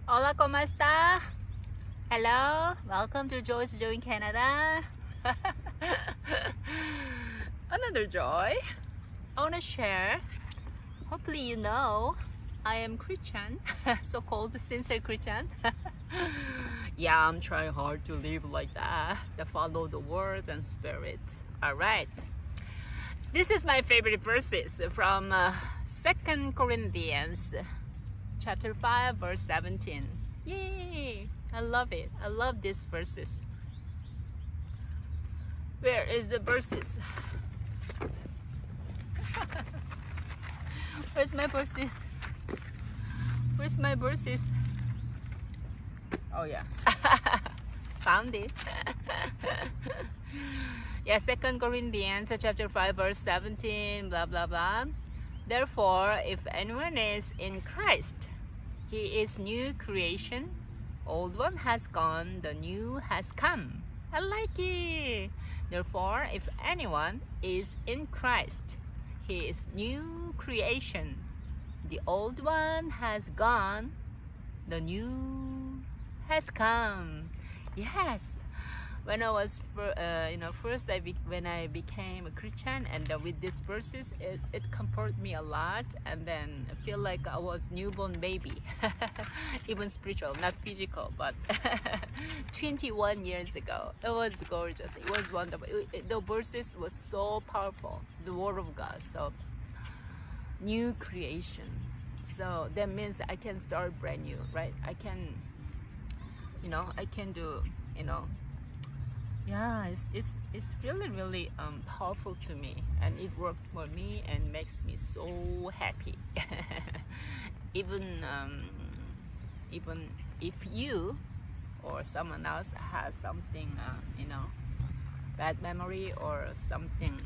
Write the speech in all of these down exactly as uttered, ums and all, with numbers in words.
Hola, ¿cómo está? Hello, welcome to Joy's Joy in Canada. Another joy I want to share. Hopefully you know I am Christian, so-called sincere Christian. Yeah, I'm trying hard to live like that, to follow the word and spirit. Alright, this is my favorite verses from uh, Second Corinthians chapter five verse seventeen. Yay! I love it. I love these verses. Where is the verses? Where's my verses? Where's my verses? Oh yeah. Found it. Yeah, Second Corinthians chapter five verse seventeen, blah blah blah. Therefore, if anyone is in Christ, he is new creation. Old one has gone, the new has come. I like it. Therefore, if anyone is in Christ, he is new creation. The old one has gone, the new has come. Yes. When I was, uh, you know, first I be when I became a Christian, and uh, with these verses, it, it comforted me a lot, and then I feel like I was newborn baby, even spiritual, not physical, but twenty-one years ago. It was gorgeous. It was wonderful. It, it, the verses was so powerful. The Word of God. So new creation. So that means I can start brand new, right? I can, you know, I can do, you know. Yeah, it's, it's, it's really really um, powerful to me, and it worked for me and makes me so happy. even um, even if you or someone else has something, uh, you know, bad memory or something,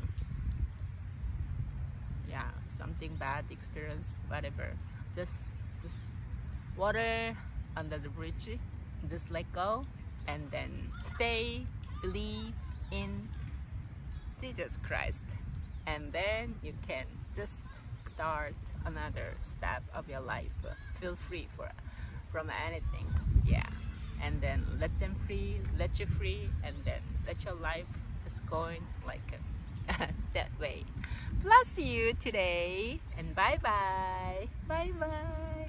yeah, something bad experience, whatever, just just water under the bridge, just let go, and then stay. Believe in Jesus Christ, and then you can just start another step of your life. Feel free for from anything, yeah, and then let them free, let you free, and then let your life just going like that way. Bless you today, and bye bye, bye bye.